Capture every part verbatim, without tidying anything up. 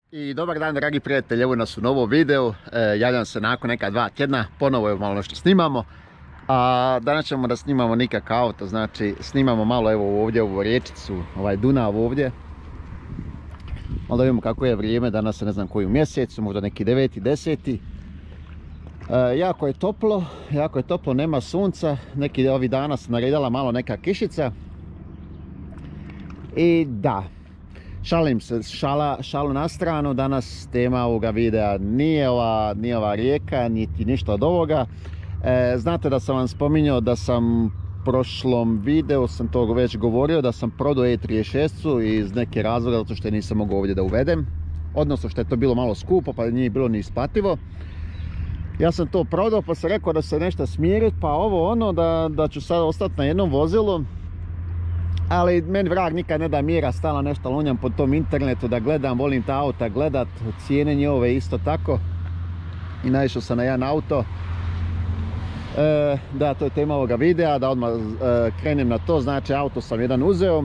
I dobar dan dragi prijatelji, evo nas u novom videu, e, javljam se nakon neka dva tjedna, ponovo je malo nešto snimamo. A danas ćemo da snimamo nikak auto, znači snimamo malo evo ovdje ovu riječicu, ovaj Dunav ovdje. Malo da vidimo kako je vrijeme, danas ne znam koju mjesecu, možda neki deveti, deseti. E, jako je toplo, jako je toplo, nema sunca, neki ovih dana se naredila malo neka kišica. I da, šalim se, šala, šalu na stranu, danas tema ovoga videa nije ova, nije ova rijeka, niti ništa od ovoga. E, znate da sam vam spominjao da sam u prošlom videu, sam to već govorio, da sam prodao E trideset šest iz neke razloga, zato što je nisam mogao ovdje da uvedem. Odnosno što je to bilo malo skupo, pa nije bilo ni isplativo. Ja sam to prodao, pa sam rekao da se nešto smiriti, pa ovo ono, da, da ću sad ostati na jednom vozilu. Ali meni vrag nikad ne da mira, stalno nešto lunjam po tom internetu da gledam, volim ta auta gledat, cijene njihove isto tako. I naišao sam na jedan auto. E, da, to je tema ovoga videa, da odmah e, krenem na to, znači auto sam jedan uzeo.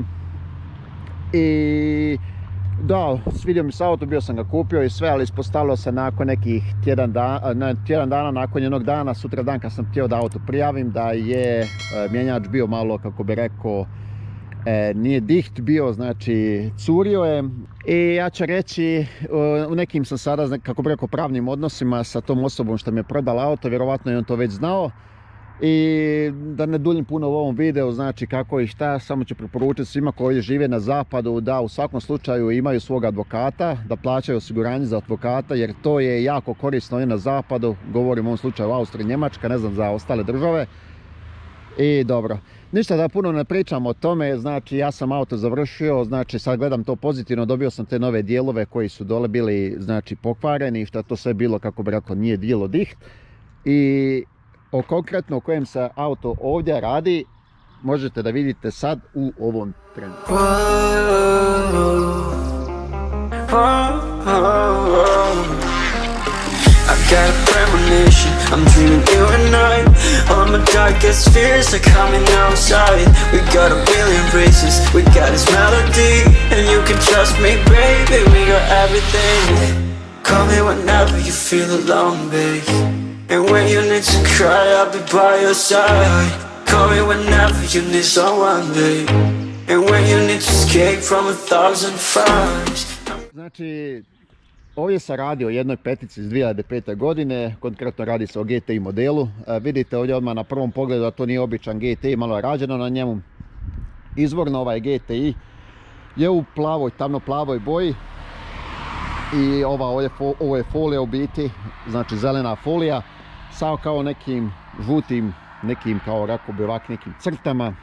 I da, svidio mi se auto, bio sam ga kupio i sve, ali ispostavilo se nakon nekih tjedan, da, ne, tjedan dana, nakon jednog dana, sutra dan kad sam htio da auto prijavim, da je e, mjenjač bio malo, kako bi rekao, E, nije diht bio, znači curio je. I ja ću reći, u nekim sam sada, kako bi rekao, pravnim odnosima sa tom osobom što mi je prodala auto, vjerovatno je on to već znao. I da ne duljim puno u ovom videu, znači kako i šta, samo ću preporučiti svima koji žive na zapadu da u svakom slučaju imaju svog advokata, da plaćaju osiguranje za advokata, jer to je jako korisno i na zapadu, govorim u ovom slučaju Austrija, Njemačka, ne znam za ostale države. I dobro, ništa da puno ne pričam o tome, znači ja sam auto završio, znači sad gledam to pozitivno, dobio sam te nove dijelove koji su dole bili, znači, pokvareni, što to sve bilo, kako bi rekao, nije dijelo diht. I o konkretno o kojem se auto ovdje radi, možete da vidite sad u ovom trenutku. I got a premonition, I'm dreaming you and I. All my darkest fears are coming outside. We got a billion races, we got this melody. And you can trust me, baby, we got everything. Call me whenever you feel alone, babe. And when you need to cry, I'll be by your side. Call me whenever you need someone, babe. And when you need to escape from a thousand fires. Znači, ovdje se radi o jednoj petici iz dvije hiljade pete. godine, konkretno radi se o G T I modelu. E, vidite ovdje odmah na prvom pogledu da to nije običan G T I, malo je rađeno na njemu. Izvorno ovaj G T I je u plavoj, tamno plavoj boji. I ova ovdje, ovo je folija u biti, znači zelena folija, sa kao nekim žutim, nekim kao rekao bi ovak nekim crtama.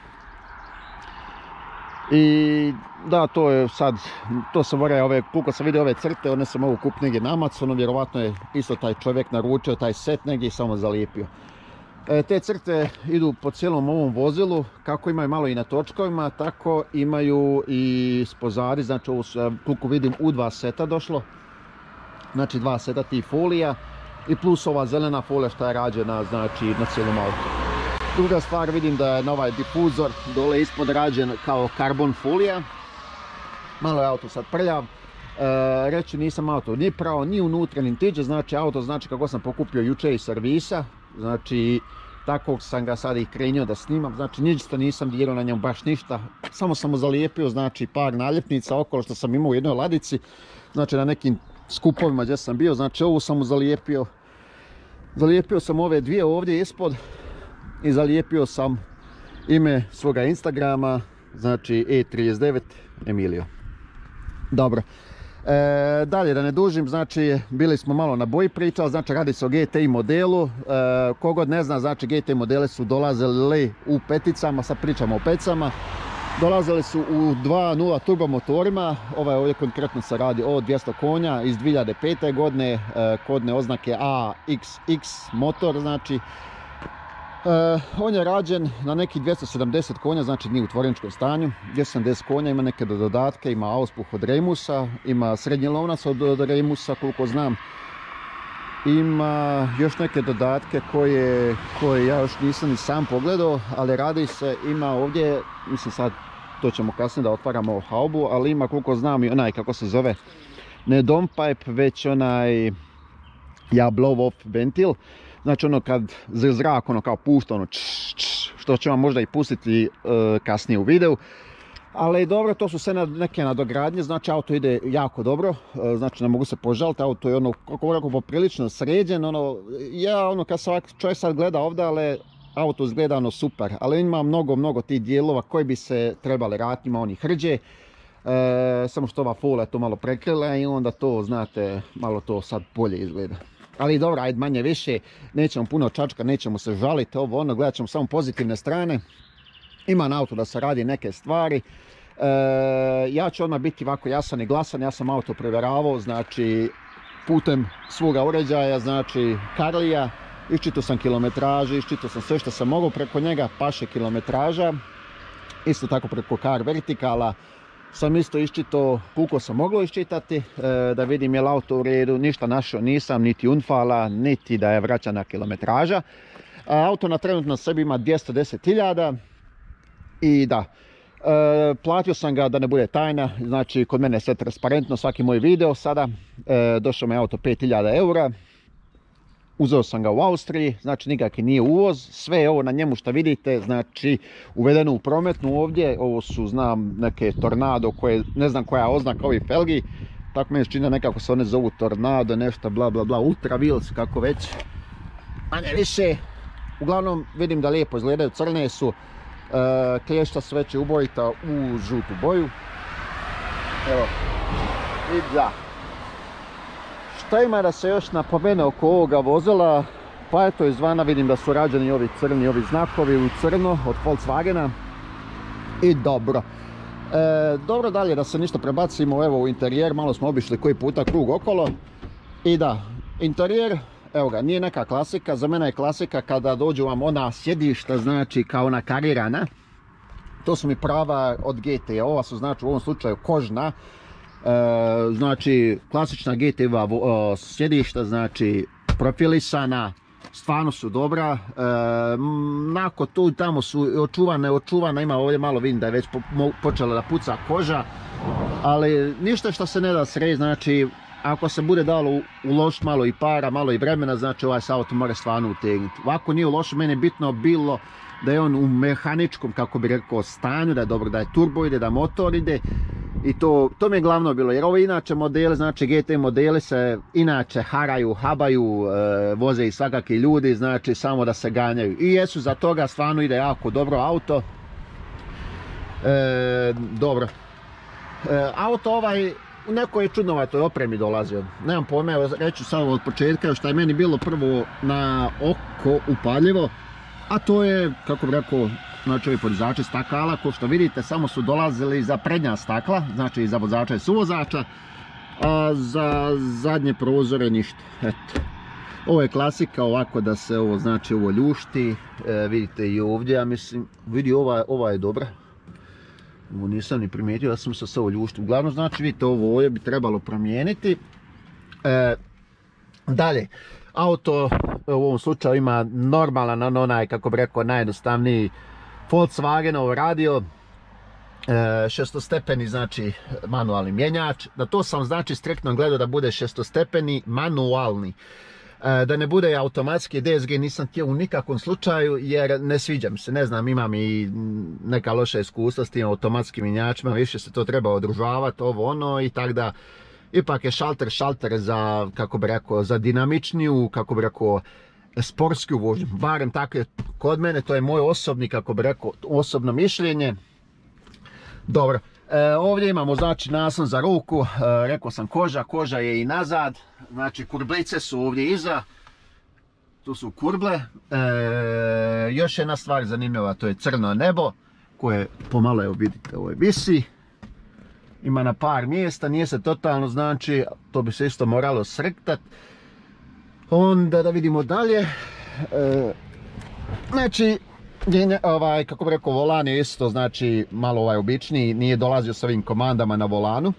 I da, to je sad, to se mora, ove, koliko sam vidio ove crte, one se mogu kupiti negdje na Amazonu, vjerovatno je isto taj čovjek naručio taj set negdje i samo zalijepio. E, te crte idu po cijelom ovom vozilu, kako imaju malo i na točkovima, tako imaju i spozadi, znači ovo su, koliko vidim, u dva seta došlo. Znači dva seta tih folija i plus ova zelena folija što je rađena, znači, na cijelom autu. Druga stvar, vidim da je na ovaj difuzor dole ispod rađen kao karbon folija. Malo je auto sad prljav. E, reći nisam auto ni prao, ni unutra, ni tiđe. Znači auto, znači kako sam pokupio jučer iz servisa. Znači tako sam ga sad i krenio da snimam. Znači ništa nisam dirao na njemu, baš ništa. Samo sam mu zalijepio, znači, par naljepnica okolo što sam imao u jednoj ladici. Znači na nekim skupovima gdje sam bio. Znači ovu sam mu zalijepio. Zalijepio sam ove dvije ovdje ispod. I zalijepio sam ime svoga Instagrama, znači E trideset devet Emilio. Dobro, e, dalje da ne dužim, znači bili smo malo na boji pričali, znači radi se o G T I modelu. E, kogod ne zna, znači G T I modele su dolazili u peticama, sad pričamo o pecama. Dolazili su u dva nula turbo motorima, ovaj ovdje konkretno se radi o dvjesto konja iz dvije hiljade pete. godine, e, kodne oznake A X X motor, znači. Uh, on je rađen na nekih dvjesto sedamdeset konja, znači nije u tvorničkom stanju. dvjesto sedamdeset konja, ima neke dodatke, ima auspuh od Reimusa, ima srednji lonac od, od Reimusa, koliko znam. Ima još neke dodatke koje, koje ja još nisam ni sam pogledao, ali radi se, ima ovdje, mislim sad to ćemo kasnije da otvaramo haubu, ali ima, koliko znam, i onaj, kako se zove, ne downpipe, već onaj ja blow off ventil. Znači ono kad zrak ono kao pušta ono čš, čš, što će vam možda i pustiti uh, kasnije u videu. Ali dobro, to su sve na, neke nadogradnje, znači auto ide jako dobro, znači ne mogu se požaliti, auto je ono, kako rekao, poprilično sređen, ono, ja ono kad se čovjek sad gleda ovdje, ali auto izgleda ono super, ali ima mnogo, mnogo tih dijelova koji bi se trebali raditi, ima oni hrđe, e, samo što ova fola je to malo prekrila i onda to, znate, malo to sad bolje izgleda. Ali dobro, ajde manje više, nećemo puno čačka, nećemo se žaliti, ovo ono, gledat ćemo samo pozitivne strane. Ima na auto da se radi neke stvari. E, ja ću odmah biti ovako jasan i glasan, ja sam auto provjeravao, znači putem svoga uređaja, znači Carlija, iščitao sam kilometražu, iščitao sam sve što sam mogao preko njega, paše kilometraža, isto tako preko Car Verticala sam isto iščitao koliko sam moglo iščitati, e, da vidim je li auto u redu, ništa našao nisam, niti unfala, niti da je vraćana kilometraža. A, auto na trenutno sebi ima dvjesto deset hiljada. I da, e, platio sam ga da ne bude tajna, znači kod mene je sve transparentno, svaki moj video sada, e, došao mi auto pet hiljada eura, uzeo sam ga u Austriji, znači nikakvi nije uvoz, sve je ovo na njemu što vidite, znači uvedeno u prometnu ovdje, ovo su znam neke Tornado koje, ne znam koja je oznaka ovih felgi, tako meni se čini nekako se one zovu Tornado, nešto bla bla bla, Ultra Wheels, kako već, a ne više, uglavnom vidim da lijepo izgledaju, crne su. Uh, klješta su već ubojita u žutu boju. Evo, i da. Šta ima da se još napomene oko ovoga vozila? Pa eto, izvana vidim da su rađeni ovi crni, ovi znakovi u crno od Volkswagena. I dobro. E, dobro, dalje da se ništa prebacimo, evo u interijer, malo smo obišli koji puta krug okolo. I da, interijer, evo ga, nije neka klasika, za mene je klasika kada dođu vam ona sjedišta, znači kao ona karirana. To su mi prava od G T, ova su znači u ovom slučaju kožna. E, znači klasična G T ova sjedišta, znači profilisana, stvarno su dobra. E, nakon tu i tamo su očuvane, očuvana, ima ovdje malo vidim da je već po, počela da puca koža. Ali ništa što se ne da sreći, znači ako se bude dalo uložiti malo i para, malo i vremena, znači ovaj se auto mora stvarno utegnuti. Ovako nije uložiti, meni je bitno bilo da je on u mehaničkom, kako bi rekao, stanju, da je dobro, da je turbo ide, da motor ide. I to, to mi je glavno bilo, jer ovo inače modeli, znači G T modeli se inače haraju, habaju, e, voze i svakakvi ljudi, znači samo da se ganjaju. I jesu za toga, stvarno ide jako dobro auto. E, dobro. E, auto ovaj u nekoj čudnovatoj opremi dolazio. Nemam pojma, reću samo od početka što je meni bilo prvo na oko upaljivo, a to je, kako bi rekao, znači ovi podizači stakala, ko što vidite, samo su dolazili za prednja stakla, znači za vozača i suvozača, a za zadnje prozore ništa. Eto. Ovo je klasika, ovako da se ovo, znači ovo ljušti, e, vidite i ovdje, ja mislim, vidi ova, ova je dobra. Ovo nisam ni primijetio da sam se sve ovo ljušti. Uglavnom, znači vidite ovo ovdje bi trebalo promijeniti. E, dalje, auto u ovom slučaju ima normalan, onaj, kako bi rekao, najjednostavniji Volkswagenov radio. E, šestostepeni, znači manualni mjenjač. Da to sam znači striktno gledao da bude šestostepeni manualni. E, da ne bude automatski D S G nisam htio u nikakvom slučaju jer ne sviđam se, ne znam, imam i neka loša iskustva s tim automatskim mjenjačima, više se to treba odružavati, ovo ono i tako da ipak je šalter šalter za, kako bi rekao, za dinamičniju, kako bi rekao, sportsku vožnju, barem tako je kod mene, to je moj osobni, kako bi rekao, osobno mišljenje. Dobro, e, ovdje imamo znači naslon za ruku, e, rekao sam koža, koža je i nazad, znači kurblice su ovdje iza, tu su kurble. E, još jedna stvar zanimljiva, to je crno nebo, koje pomalo, evo vidite, ovo je visi, ima na par mjesta, nije se totalno, znači to bi se isto moralo srktat. Onda da vidimo dalje, e, znači ovaj, kako bi rekao, volan je isto, znači malo ovaj običniji, nije dolazio s ovim komandama na volanu.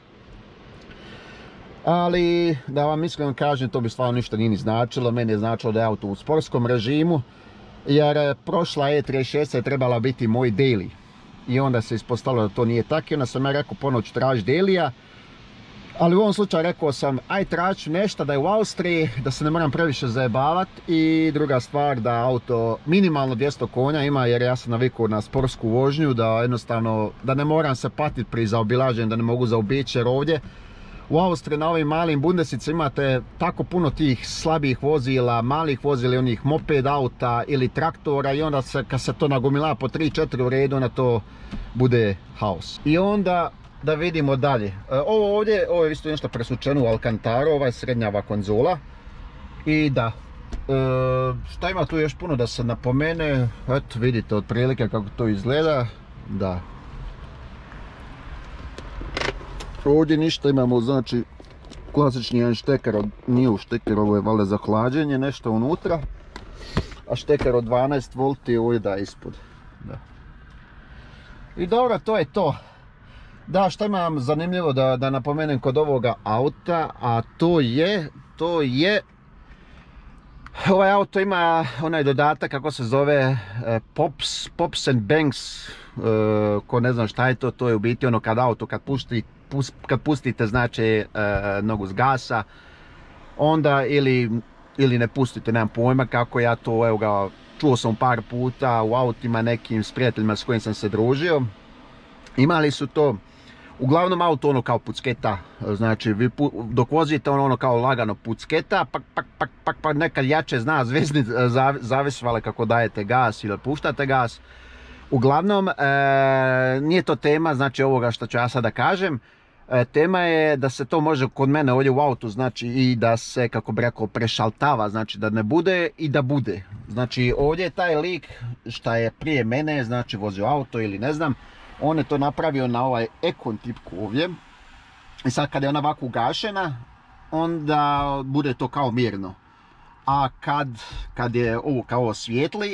Ali da vam iskreno kažem, to bi stvarno ništa nije ni značilo, meni je značilo da je auto u sportskom režimu, jer prošla E trideset šest je trebala biti moj daily. I onda se ispostavilo da to nije tako, onda sam ja rekao ponoć traži dailya. Ali u ovom slučaju rekao sam, aj traću nešto da je u Austriji, da se ne moram previše zajebavati i druga stvar da auto minimalno dvjesto konja ima jer ja sam navikao na sportsku vožnju, da jednostavno, da ne moram se patiti pri zaobilaženju, da ne mogu zaobići jer ovdje u Austriji na ovim malim bundesicama imate tako puno tih slabih vozila, malih vozila, onih moped auta ili traktora i onda se, kad se to nagomila po tri četiri u redu, onda to bude haos. I onda da vidimo dalje. Ovo ovdje, ovo je isto nešto presučeno u Alcantaru, ova je srednjava konzola. I da, e, šta ima tu još puno da se napomene, eto vidite otprilike kako to izgleda, da. Ovdje ništa imamo, znači klasični jedan šteker, nije u šteker, ovo je valjda za hlađenje, nešto unutra. A šteker od dvanaest volti ovdje da ispod. Da. I dobro, to je to. Da, šta imam zanimljivo da, da napomenem kod ovoga auta, a to je, to je, ovaj auto ima onaj dodatak kako se zove Pops, Pops and Bangs, ko ne znam šta je to, to je u biti ono kad auto, kad, pušti, pus, kad pustite znači nogu s gasa, onda ili, ili ne pustite, nemam pojma kako ja to, evo ga, čuo sam par puta u autima nekim s prijateljima s kojim sam se družio, imali su to. Uglavnom auto ono kao pucketa, znači vi pu, dok vozite ono, ono kao lagano pucketa, pak, pak, pak, pak, pak nekad jače zna zvezdit, zavisvale kako dajete gas ili puštate gas. Uglavnom, e, nije to tema, znači ovoga što ću ja sada kažem, e, tema je da se to može kod mene ovdje u autu, znači i da se, kako bi rekao, prešaltava, znači da ne bude i da bude. Znači ovdje je taj lik šta je prije mene, znači vozio auto ili ne znam, on je to napravio na ovaj Econ tipku ovdje. I sad kad je ona ovako ugašena, onda bude to kao mirno. A kad, kad je ovo kao svijetli,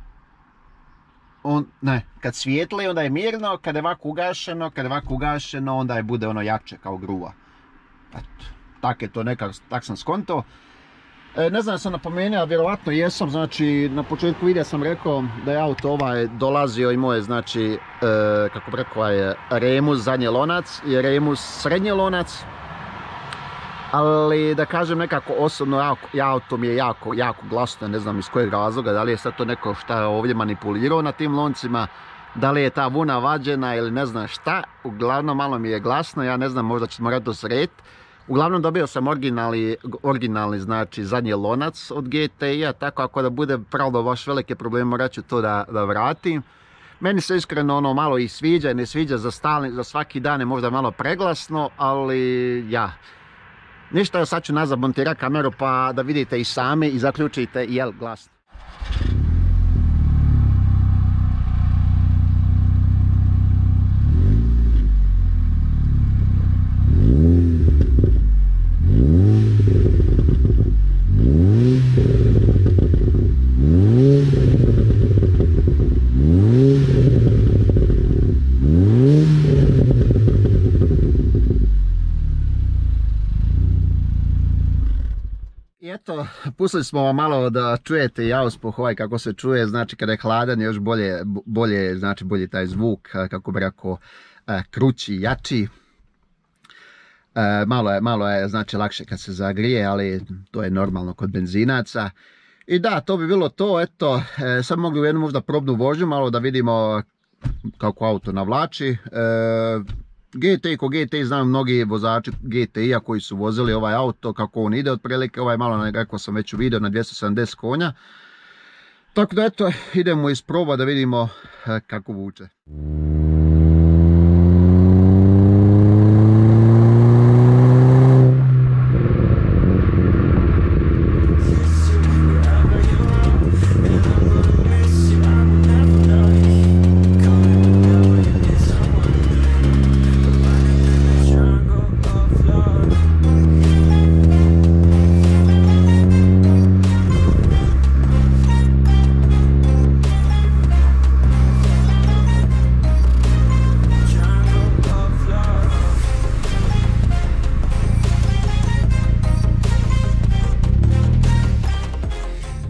on, ne, kad svijetli onda je mirno, kad je ovako ugašeno, kad je ovako ugašeno onda je bude ono jače kao gruva. Eto, tak je to nekako, tak sam skonto. E, ne znam, sam napomenuo, a vjerovatno jesam, znači na početku videa sam rekao da je auto ovaj dolazio i moje, znači, e, kako bi rekao, je Remus zadnji lonac i Remus srednji lonac. Ali da kažem nekako osobno, ja, auto mi je jako, jako glasno, ne znam iz kojeg razloga, da li je sad to neko šta je ovdje manipulirao na tim loncima, da li je ta vuna vađena ili ne znam šta, uglavnom malo mi je glasno, ja ne znam, možda ćemo morati dosrediti. Uglavnom dobio sam originalni, originalni znači zadnji lonac od G T I-a, tako ako da bude pravda baš velike probleme morat ću to da, da vratim. Meni se iskreno ono malo i sviđa i ne sviđa za, stalni, za svaki dan je možda malo preglasno, ali ja. Ništa, sad ću nazad montirati kameru pa da vidite i sami i zaključite jel glasno. Eto, pustili smo vam malo da čujete i auspuh ovaj kako se čuje, znači kada je hladan još bolje, bolje, znači bolje taj zvuk, kako bi rekao, krući, jači. Malo je, malo je, znači lakše kad se zagrije, ali to je normalno kod benzinaca. I da, to bi bilo to, eto, sad mogli u jednu možda probnu vožnju, malo da vidimo kako auto navlači. G T I, ko G T I znam mnogi vozači G T I-a koji su vozili ovaj auto, kako on ide otprilike, ovaj malo rekao sam već u video na dvjesto sedamdeset konja. Tako da eto, idemo isprobati da vidimo kako vuče.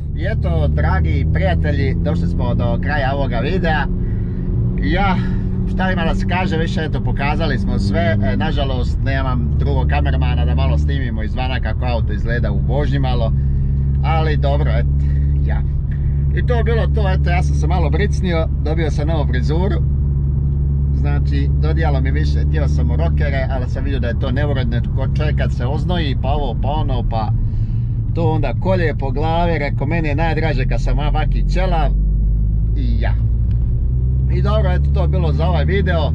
Dragi prijatelji, došli smo do kraja ovoga videa. Ja, šta ima da se kaže, više eto pokazali smo sve, e, nažalost nemam drugog kamermana da malo snimimo izvana kako auto izgleda u vožnji malo, ali dobro, eto, ja. I to je bilo to, eto, ja sam se malo bricnio, dobio sam novu frizuru, znači dodijalo mi više, htio sam u rokere, ali sam vidio da je to neuredno, čovjek kad se oznoji, pa ovo, pa ono, pa to onda kolje po glavi, reko, meni je najdraže kad sam ovaki ćelav i ja. I dobro, eto, to je bilo za ovaj video.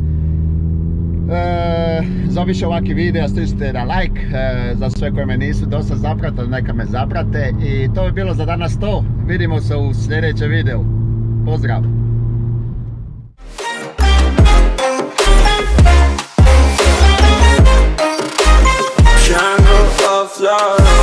E, za više ovakvih videa stisnite na like, e, za sve koje me nisu dosta zapratili, neka me zaprate. I to je bilo za danas to. Vidimo se u sljedećem videu. Pozdrav! Jungle of love.